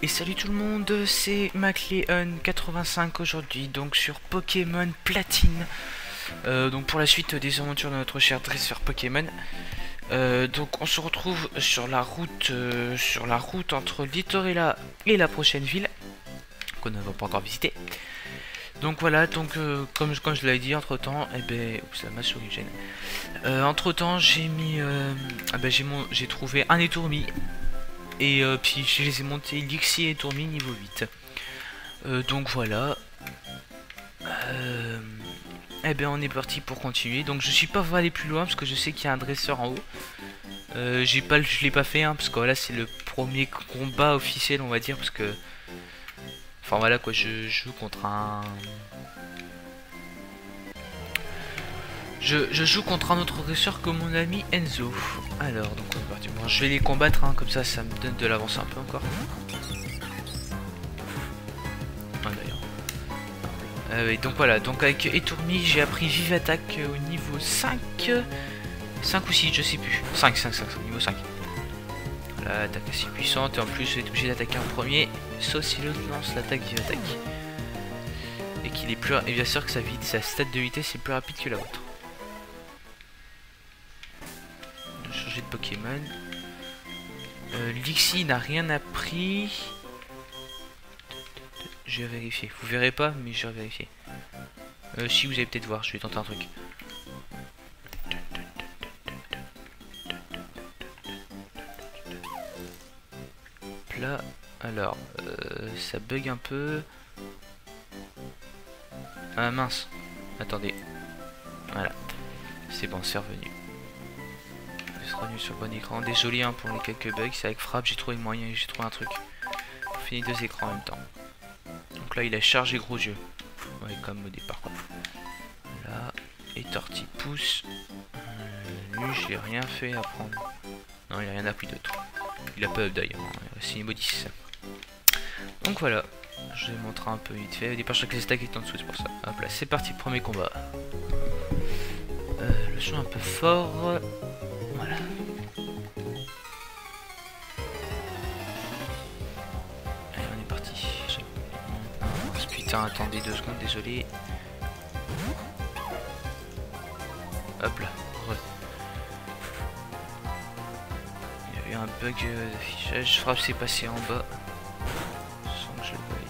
Et salut tout le monde, c'est MacLeon85 aujourd'hui, donc sur Pokémon Platine. Donc pour la suite des aventures de notre cher dresseur Pokémon. Donc on se retrouve sur la route entre Littorella et la prochaine ville qu'on n'a pas encore visité. Donc voilà, donc comme je l'avais dit, entre temps, oups, ma souris gêne. Entre temps, j'ai mis, j'ai trouvé un étourmi. Et puis je les ai montés Lixie et Tourmi niveau 8. Donc voilà. On est parti pour continuer. Donc je suis pas aller plus loin parce que je sais qu'il y a un dresseur en haut. Je l'ai pas fait parce que voilà, c'est le premier combat officiel, on va dire, parce que enfin voilà quoi, je joue contre un Je joue contre un autre dresseur que mon ami Enzo. Alors, donc on est parti. Bon, je vais les combattre, comme ça me donne de l'avance un peu encore. Ah, d'ailleurs. Oui, donc voilà, donc avec Étourmi, j'ai appris Vive Attaque au niveau 5. 5 ou 6, je sais plus. 5, niveau 5. Voilà, attaque assez puissante, et en plus, je vais être obligé d'attaquer en premier, sauf si l'autre lance l'attaque Vive Attaque. Et qu'il est plus. Et bien sûr que sa stat de vitesse est plus rapide que la vôtre. Changer de Pokémon. Lixie n'a rien appris. Je vais vérifier. Vous verrez pas, mais je vais vérifier. Si vous allez peut-être voir, je vais tenter un truc. Là, alors, ça bug un peu. Ah mince. Attendez. Voilà. C'est bon, c'est revenu. Revenu sur le bon écran. Désolé pour les quelques bugs. C'est avec Frappe, j'ai trouvé moyen, j'ai trouvé un truc. On finit deux écrans en même temps. Donc là, il a chargé gros yeux. Ouais, comme au départ quoi. Là, et Torti pousse. Lui, j'ai rien fait à prendre. Non, il a rien appris d'autre. Il a pas up d'ailleurs. C'est niveau 10. Donc voilà. Je vais montrer un peu vite fait. Au départ, je crois que les stacks étaient en dessous, c'est pour ça. Hop là, c'est parti, premier combat. Le son un peu fort. Voilà. Allez, on est parti. Putain, attendez 2 secondes, désolé. Hop là. Il y a eu un bug d'affichage. Frappe s'est passé en bas. Sans que je le voyais.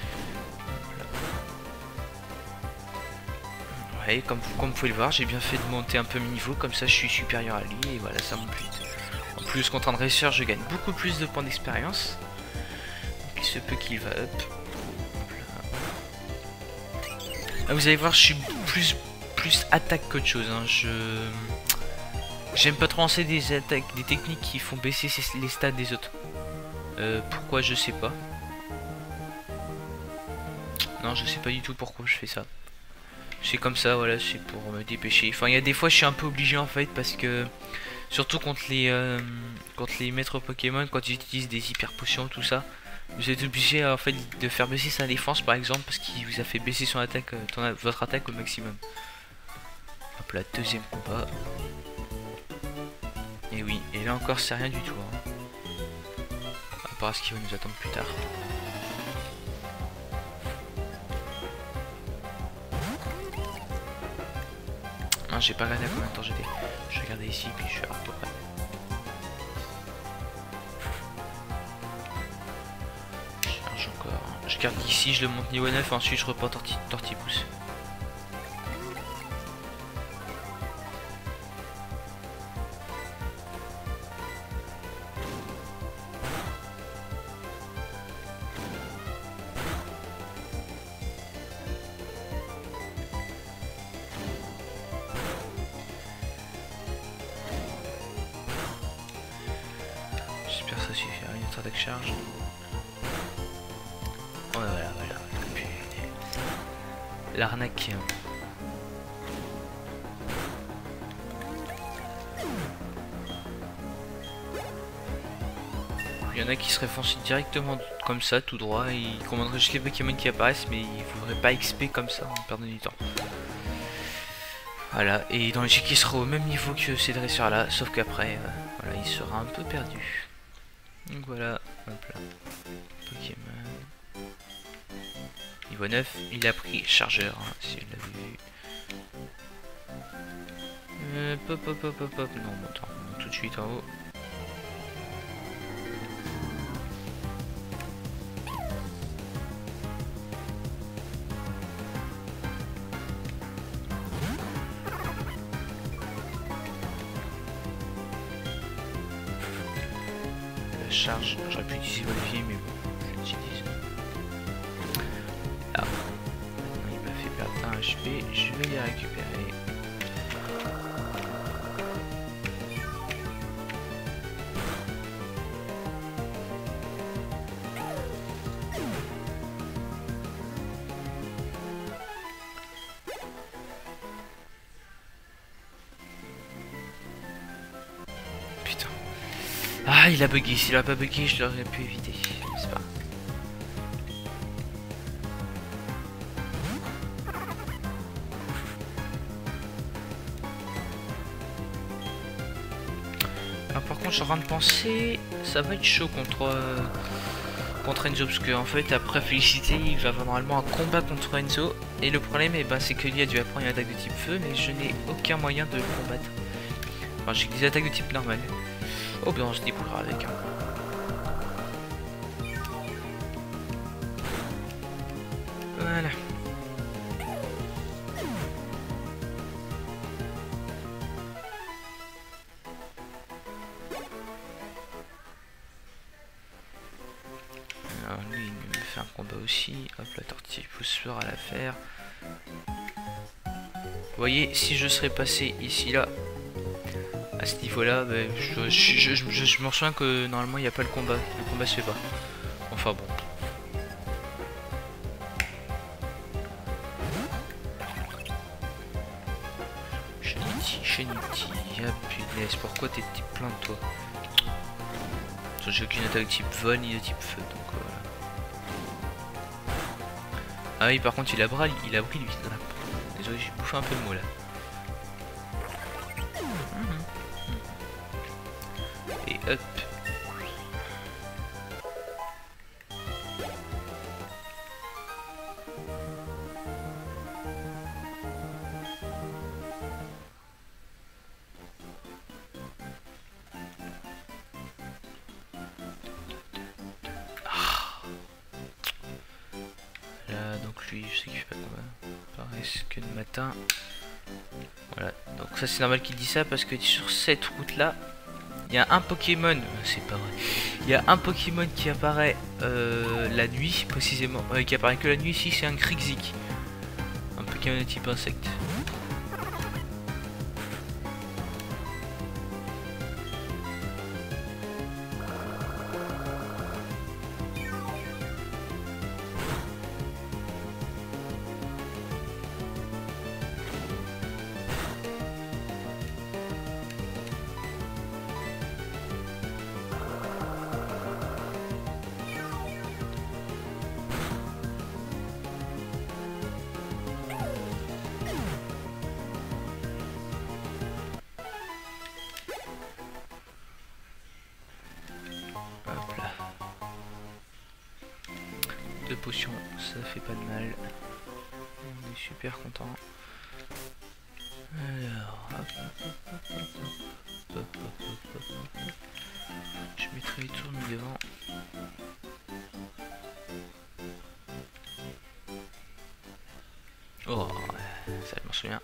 Ouais, comme vous pouvez le voir, j'ai bien fait de monter un peu mes niveaux. Comme ça, je suis supérieur à lui. Et voilà, ça monte plus vite. En plus, contre un dresseur, je gagne beaucoup plus de points d'expérience. Donc il se peut qu'il va up. Ah, vous allez voir, je suis plus attaque qu'autre chose. J'aime pas trop lancer des attaques, des techniques qui font baisser les stats des autres. Pourquoi, je sais pas. Non, je sais pas du tout pourquoi je fais ça. C'est comme ça, voilà, c'est pour me dépêcher. Enfin, il y a des fois, je suis un peu obligé en fait, parce que surtout contre les maîtres Pokémon, quand ils utilisent des hyper potions, tout ça, vous êtes obligé en fait de faire baisser sa défense par exemple, parce qu'il vous a fait baisser son attaque, votre attaque au maximum. Hop là, deuxième combat. Et oui, et là encore, c'est rien du tout. À part ce qui va nous attendre plus tard. Non, j'ai pas regardé à combien de temps j'étais. Je regardais ici, puis je suis à peu près. Je charge encore. Je garde ici, je le monte niveau 9, ensuite je reprends Tortipousse. J'espère que ça suffira, une autre attaque charge. Oh voilà. L'arnaque. Il y en a qui seraient foncés directement comme ça, tout droit, et ils commanderaient juste les Pokémon qui apparaissent, mais ils ne voudraient pas XP comme ça en perdant du temps. Voilà, et dans le jeu qui sera au même niveau que ces dresseurs là, sauf qu'après, voilà, il sera un peu perdu. Donc voilà, hop là. Pokémon. Niveau 9, il a pris chargeur, hein, si vous l'avez vu. Pop, pop, pop, pop, pop. Non, bon, attends, on monte tout de suite en haut. La charge, j'aurais pu utiliser le levier, mais bon, je l'utilise. Ah, maintenant il m'a fait perdre un HP, je vais les récupérer. Putain. Ah, il a bugué. S'il a pas bugué, je l'aurais pu éviter. C'est pas. Alors, par contre, je suis en train de penser, ça va être chaud contre Enzo, parce que en fait, après Félicité, il va avoir normalement un combat contre Enzo. Et le problème, eh ben, c'est que lui a dû apprendre une attaque de type feu, mais je n'ai aucun moyen de le combattre. Enfin, j'ai des attaques de type normal. Oh, ben on se débrouillera avec. Hein. Voilà. Alors lui, il me fait un combat aussi. Hop, la tortille pousse fera l'affaire. Vous voyez, si je serais passé ici, là, à ce niveau-là, bah, je me souviens que normalement, il n'y a pas le combat. Le combat se fait pas. Enfin bon. Shenity. Ah punaise, pourquoi t'es type plein de toi? J'ai aucune attaque type vol ni de type feu, donc voilà. Ah oui, par contre, il a pris lui. Désolé, j'ai bouffé un peu de mots là. Et hop. Là, donc lui, je sais qu'il fait pas de combat. Pareil que le matin. Voilà, donc ça c'est normal qu'il dit ça parce que sur cette route là, il y a un Pokémon, c'est pas vrai, il y a un Pokémon qui apparaît la nuit précisément, qui apparaît que la nuit ici, c'est un Krixik, un Pokémon de type insecte. Hop là. 2 potions, ça fait pas de mal. On est super content. Alors, hop. Je mettrai les tournes devant. Oh, ça je m'en souviens.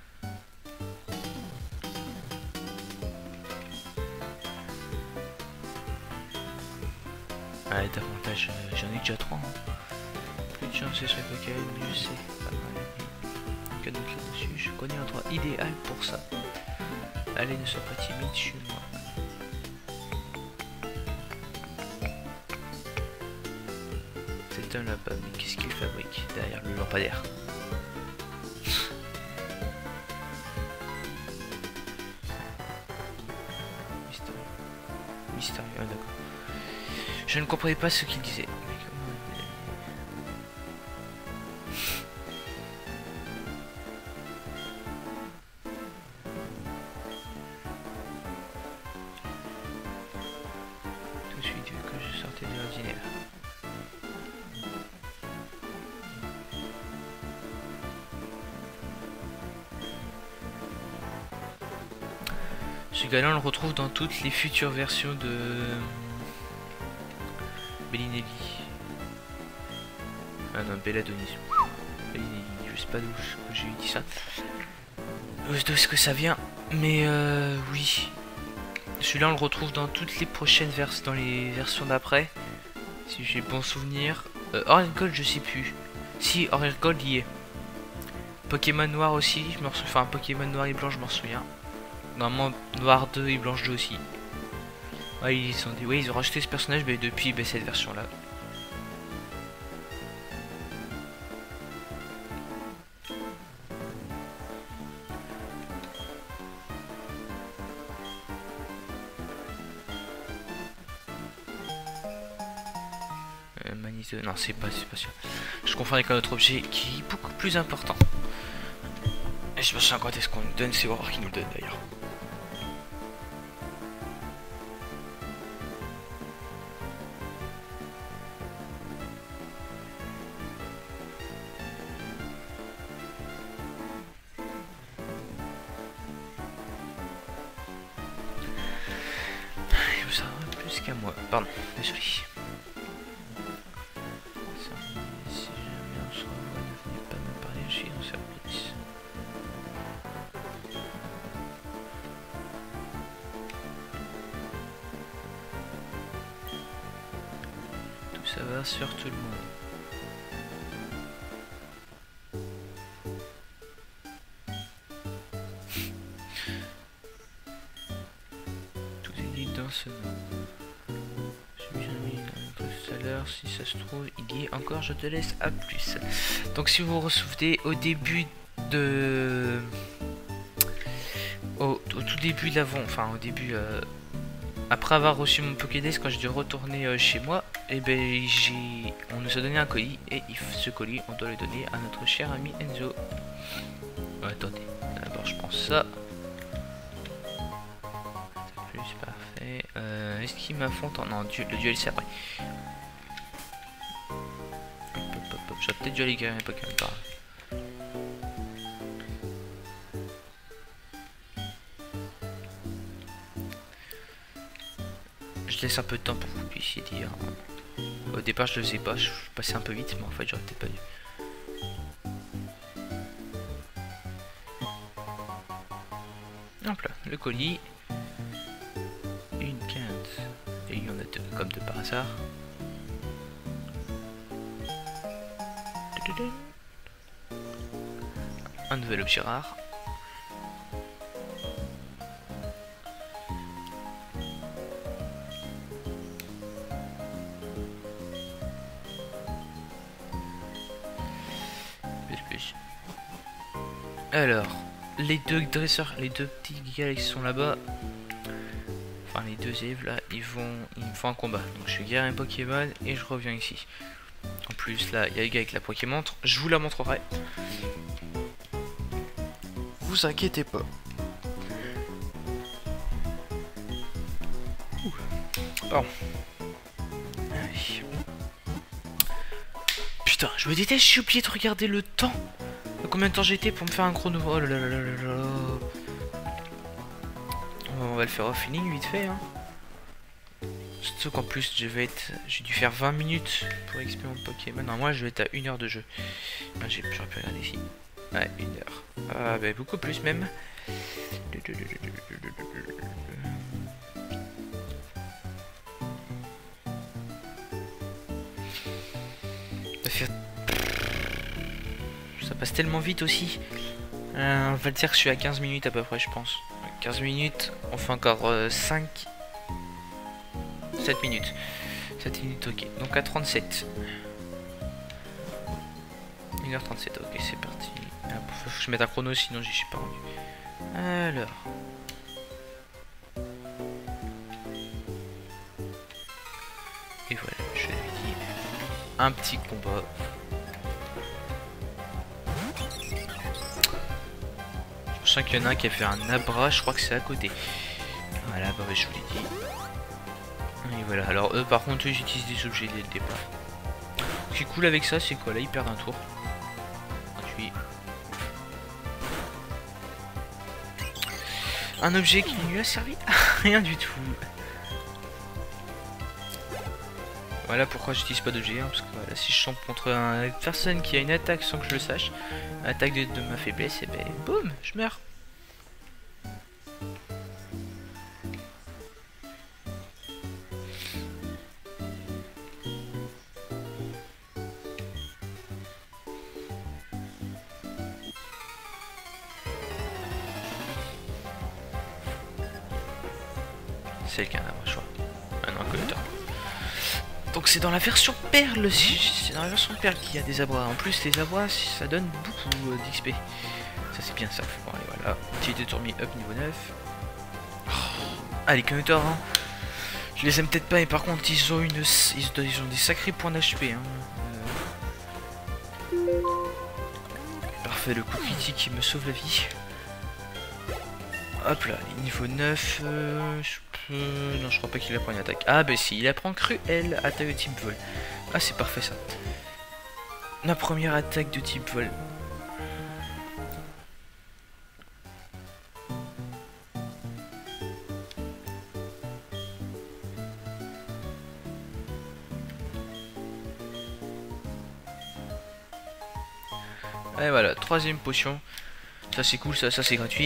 Ouais, davantage, j'en ai déjà 3. Hein. Plus de chance sur les Pokémon, je sais. Pas mal. Cadeau là-dessus, je connais un endroit idéal pour ça. Allez, ne sois pas timide, suis moi. C'est un là-bas, mais qu'est-ce qu'il fabrique derrière le lampadaire? Mystérieux, ah, d'accord. Je ne comprenais pas ce qu'il disait. Tout de suite, c'est ordinaire. Ce gars-là, on le retrouve dans toutes les futures versions de Bellinelli. Ah non, Belladonis. Bellinelli, je sais pas d'où j'ai dit ça. D'où est-ce que ça vient? Mais oui. Celui-là, on le retrouve dans toutes les prochaines versions, dans les versions d'après. Si j'ai bon souvenir. Orange Gold, je sais plus. Si, Orange Gold y est. Pokémon Noir aussi, je me souviens. Enfin, Pokémon Noir et Blanc, je m'en souviens. Normalement, Noir 2 et Blanche 2 aussi. Ouais, ils ont rajouté ce personnage mais depuis cette version-là. Non, c'est pas sûr. Je confonds avec un autre objet qui est beaucoup plus important. Et je me souviens quand est-ce qu'on nous donne, c'est Aurore qui nous le donne d'ailleurs. Ça va plus qu'à moi. Pardon, désolé. Ça va sur tout le monde. Tout est dit dans ce nom. J'ai mis tout à l'heure, si ça se trouve, il y est encore, je te laisse à plus. Donc si vous vous souvenez, au début de... Au tout début de l'avant, enfin au début... Après avoir reçu mon Pokédex, quand j'ai dû retourner chez moi, et on nous a donné un colis, et ce colis, on doit le donner à notre cher ami Enzo. Ouais, attendez, d'abord je prends ça. C'est plus parfait. Est-ce qu'il m'affronte en non, le duel c'est après. Je vais peut-être dû aller guérir mes Pokémon par là. Je laisse un peu de temps pour que vous puissiez dire. Au départ je le faisais pas, je passais un peu vite, mais en fait j'aurais peut-être pas dû. Hop là, le colis. Une quinte. Et il y en a deux, comme de par hasard. Un nouvel objet rare. Alors, les deux dresseurs, les deux petits gars qui sont là-bas, enfin les deux élèves là, ils me font un combat. Donc je guéris un Pokémon et je reviens ici. En plus là, il y a les gars avec la Pokémontre, je vous la montrerai. Vous inquiétez pas. Bon. Allez. Putain, je me déteste, j'ai oublié de regarder le temps. Combien de temps j'étais pour me faire un chrono? Oh là là là là là là. On va le faire off feeling vite fait hein. Surtout qu'en plus j'ai dû faire 20 minutes pour XP mon Pokémon. Non moi je vais être à 1 heure de jeu. Ah, j'aurais pu regarder ici. Ouais 1 heure. Ah bah beaucoup plus même. Ça passe tellement vite aussi. On va dire que je suis à 15 minutes à peu près je pense. 15 minutes, on fait encore 5... 7 minutes. 7 minutes ok. Donc à 37. 1h37 ok c'est parti. Faut que je mette un chrono sinon j'y suis pas rendu. Alors. Et voilà, je lui dis un petit combat. Je sens qu'il y en a un qui a fait un abra, je crois que c'est à côté. Voilà, bah je vous l'ai dit. Et voilà, alors eux par contre j'utilise des objets dès le départ. Ce qui est cool avec ça c'est quoi, là ils perdent un tour. Gratuit. Un objet qui lui a servi à rien du tout. Voilà pourquoi j'utilise pas d'objet, hein, parce que voilà, si je tombe contre une personne qui a une attaque sans que je le sache, attaque de ma faiblesse, et ben boum, je meurs. C'est le canard, je crois. Ah non, collecteur. Donc c'est dans la version perle, c'est dans la version perle qu'il y a des abois. En plus les abois ça donne beaucoup d'XP. Ça c'est bien ça. Bon allez voilà, petit détourmi up niveau 9. Oh. Ah les connecteurs hein. Je les aime peut-être pas mais par contre ils ont des sacrés points d'HP hein. Parfait, le coup critique qui me sauve la vie. Hop là, les niveaux 9, non je crois pas qu'il apprend une attaque. Ah bah si, il apprend cruel, attaque de type vol. Ah c'est parfait ça. La première attaque de type vol. Et voilà, troisième potion. Ça c'est cool, ça c'est gratuit.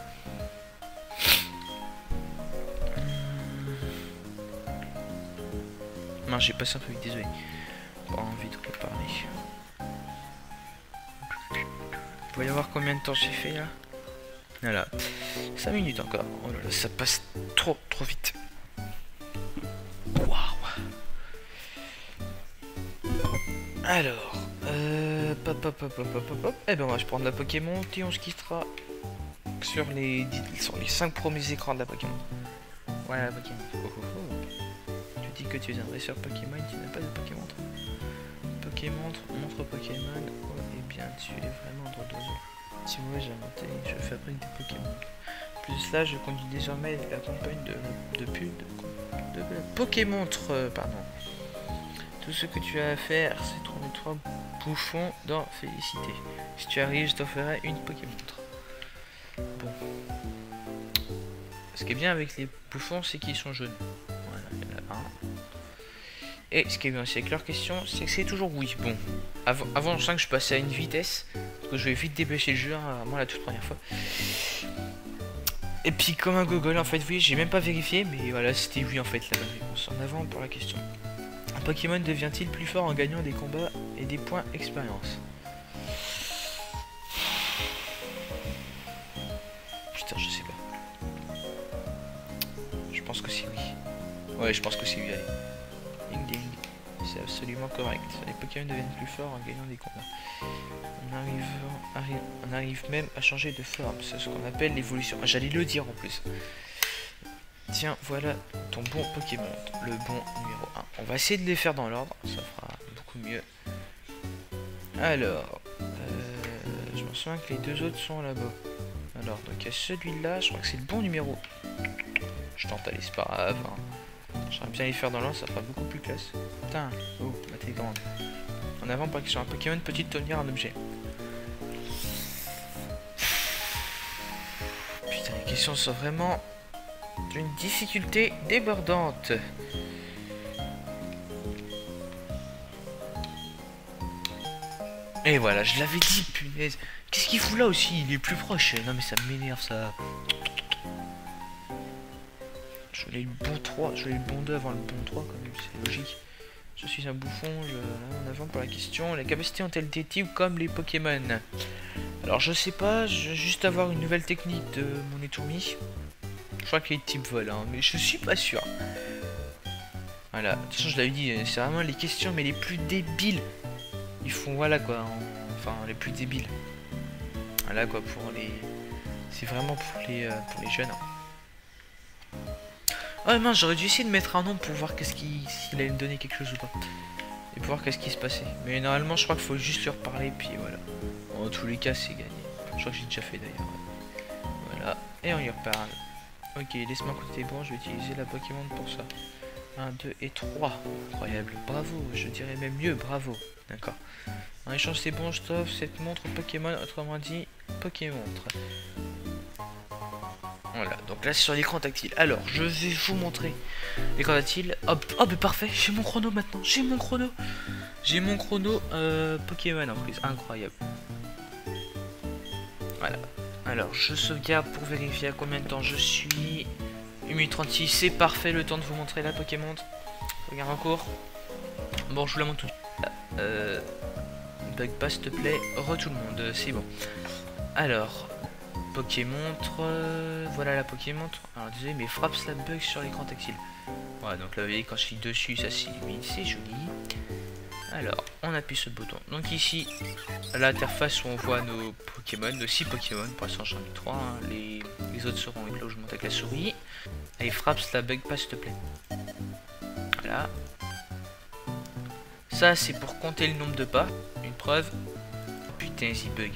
Non, j'ai passé un peu vite, désolé. Pas envie de reparler. Vous voyez voir combien de temps j'ai fait là? Voilà, 5 minutes encore. Oh là là, ça passe trop vite. Waouh. Alors, eh ben, on va prendre la Pokémon et on se quittera sur les 5 premiers écrans de la Pokémon. Voilà la Pokémon. Tu dis que tu es un dresseur Pokémon, tu n'as pas de Pokémon. Pokémon, montre Pokémon. Oh, eh bien, tu es vraiment drôle d'oiseau. Si moi j'ai inventé, je fabrique des Pokémon. Plus cela, je conduis désormais la campagne de Pokémon, pardon. Tout ce que tu as à faire, c'est trouver 3 bouffons dans Félicité. Si tu arrives, je t'offrirai une Pokémon. Bon. Ce qui est bien avec les bouffons, c'est qu'ils sont jaunes. Voilà, il y en a un. Et ce qui est bien aussi avec leur question, c'est que c'est toujours oui. Bon, avant je sens que je passais à une vitesse, parce que je vais vite dépêcher le jeu, hein, moi la toute première fois. Et puis comme un gogol, en fait, oui, j'ai même pas vérifié, mais voilà, c'était oui en fait la bonne réponse. En avant pour la question. Un Pokémon devient-il plus fort en gagnant des combats et des points expérience? Putain, je sais pas. Je pense que c'est oui. Ouais, je pense que c'est oui, allez. Ding ding. C'est absolument correct. Les Pokémon deviennent plus forts en gagnant des combats. On arrive même à changer de forme. C'est ce qu'on appelle l'évolution. J'allais le dire en plus. Tiens, voilà ton bon Pokémon, le bon numéro 1. On va essayer de les faire dans l'ordre, ça fera beaucoup mieux. Alors, je me souviens que les deux autres sont là-bas. Alors, donc il y a celui-là, je crois que c'est le bon numéro. Je tente, allez, c'est pas grave. Hein. J'aimerais bien les faire dans l'ordre, ça fera beaucoup plus classe. Putain, oh, bah t'es grande. En avant, pour que sur un Pokémon peut-il tenir un objet? Putain, les questions sont vraiment d'une difficulté débordante. Et voilà, je l'avais dit, punaise. Qu'est-ce qu'il fout là aussi? Il est plus proche. Non mais ça m'énerve ça. Je voulais le bon 3, je voulais le bon 2 avant le bon 3 quand même, c'est logique. Je suis un bouffon, en avant pour la question. Les capacités ont-elles des types comme les Pokémon? Alors je sais pas, je vais juste avoir une nouvelle technique de mon étourmi. Je crois qu'il est type vol, hein, mais je suis pas sûr. Voilà, de toute façon je l'avais dit, c'est vraiment les questions mais les plus débiles. Ils font voilà quoi, enfin les plus débiles. Voilà quoi pour les... C'est vraiment pour les jeunes. Oh mince, j'aurais dû essayer de mettre un nom pour voir qu'est-ce s'il allait me donner quelque chose ou pas. Et pour voir qu'est-ce qui se passait. Mais normalement je crois qu'il faut juste lui reparler puis voilà. En tous les cas c'est gagné. Je crois que j'ai déjà fait d'ailleurs. Voilà, et on y reparle. Ok, laisse-moi côté bon, je vais utiliser la Pokémon pour ça. 1, 2 et 3. Incroyable. Bravo, je dirais même mieux, bravo. D'accord. En échange, c'est bon, je t'offre cette montre Pokémon, autrement dit, Pokémontre. Voilà, donc là c'est sur l'écran tactile. Alors, je vais vous montrer l'écran tactile. Hop, oh, mais parfait, j'ai mon chrono maintenant. J'ai mon chrono. J'ai mon chrono Pokémon en plus. Incroyable. Voilà. Alors, je sauvegarde pour vérifier à combien de temps je suis. 1 minute 36, c'est parfait. Le temps de vous montrer la Pokémon. Regarde en cours. Bon, je vous la montre tout de suite. Bug pas, s'il te plaît. Tout le monde, c'est bon. Alors. Pokémontre, voilà la Pokémontre. Alors désolé mais frappe la bug sur l'écran tactile. Voilà donc là vous voyez quand je clique dessus ça s'illumine, c'est joli. Alors on appuie ce bouton. Donc ici à l'interface où on voit nos Pokémon, nos 6 Pokémon, pour l'instant j'en ai 3, hein. Les autres seront là où je monte avec la souris. Allez frappe la bug pas s'il te plaît. Voilà. Ça c'est pour compter le nombre de pas, une preuve. Oh, putain il bug.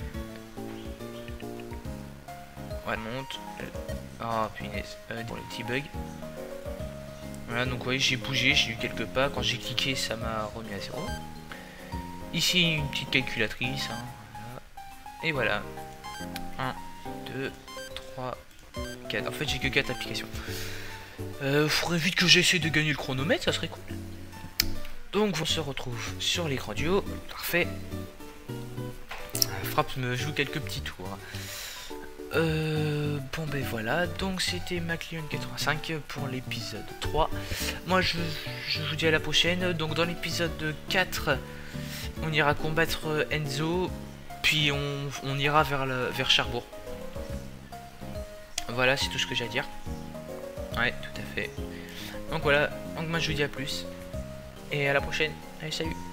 Ouais, monte. Oh punaise. Pour le petit bug. Voilà, donc vous voyez, j'ai bougé, j'ai eu quelques pas. Quand j'ai cliqué, ça m'a remis à 0. Ici, une petite calculatrice. Hein, voilà. Et voilà. 1, 2, 3, 4. En fait, j'ai que 4 applications. Faudrait vite que j'essaie de gagner le chronomètre, ça serait cool. Donc, on se retrouve sur l'écran du haut. Parfait. Frappe me joue quelques petits tours. Bon ben voilà, donc c'était MacLeon 85 pour l'épisode 3. Moi je vous dis à la prochaine. Donc dans l'épisode 4 on ira combattre Enzo. Puis on ira vers Cherbourg. Voilà, c'est tout ce que j'ai à dire. Ouais, tout à fait. Donc voilà, donc moi je vous dis à plus. Et à la prochaine. Allez, salut.